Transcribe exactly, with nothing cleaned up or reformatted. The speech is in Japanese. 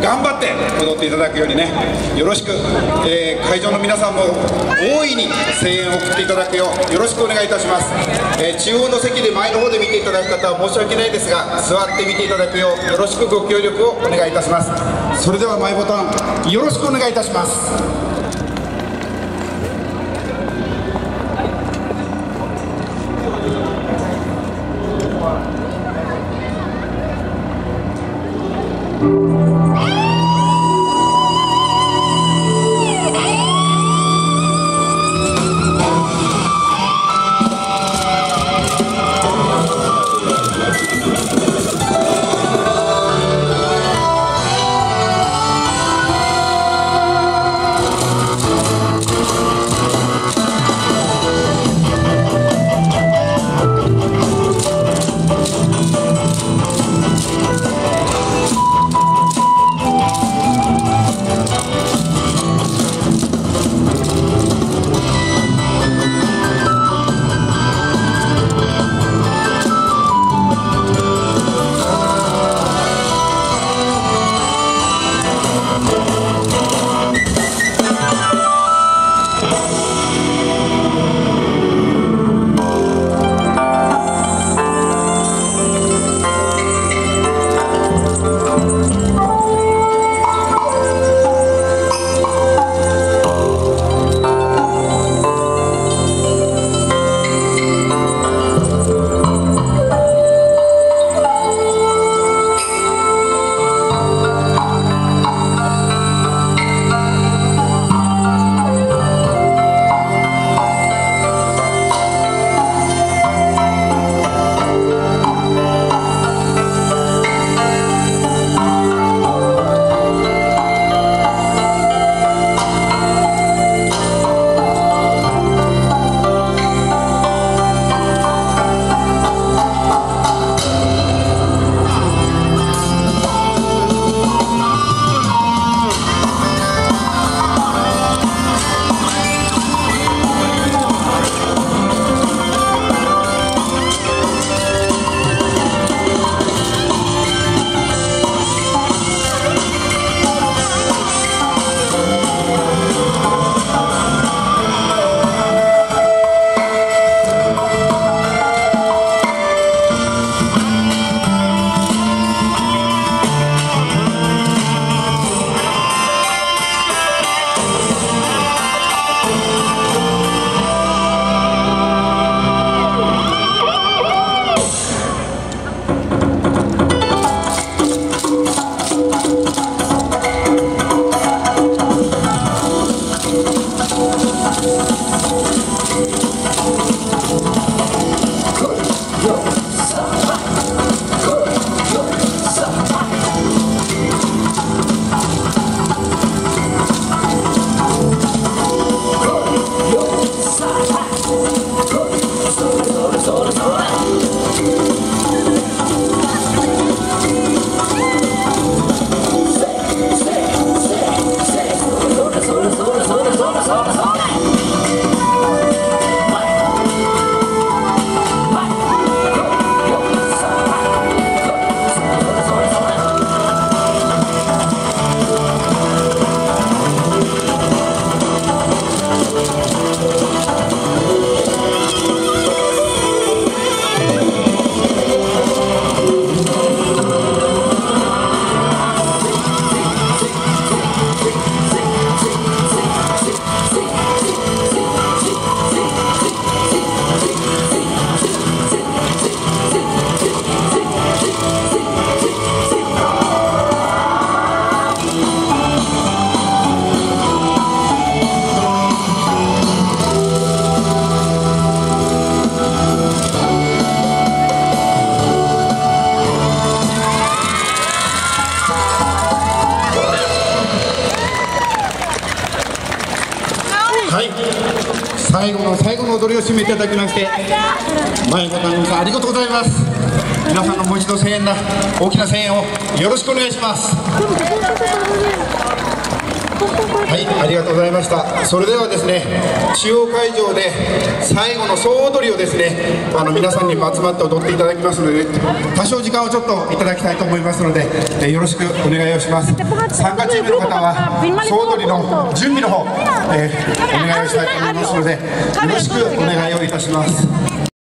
頑張って踊っていただくようにね、よろしく、えー、会場の皆さんも大いに声援を送っていただくようよろしくお願いいたします。えー、中央の席で前の方で見ていただく方は申し訳ないですが、座って見ていただくようよろしくご協力をお願いいたします。それでは前ボタンよろしくお願いいたします。 最後の最後の踊りを締めていただきまして、前ボタンの皆さんありがとうございます。皆さんのもう一度声援だ大きな声援をよろしくお願いします。はい、 はいありがとうございました。それではですね中央会場で最後の総踊りをですねあの皆さんにも集まって踊っていただきますので、多少時間をちょっといただきたいと思いますので、えー、よろしくお願いをします。参加チームの方は総踊りの準備の方、えー、お願いをしたいと思いますのでよろしくお願いをいたします。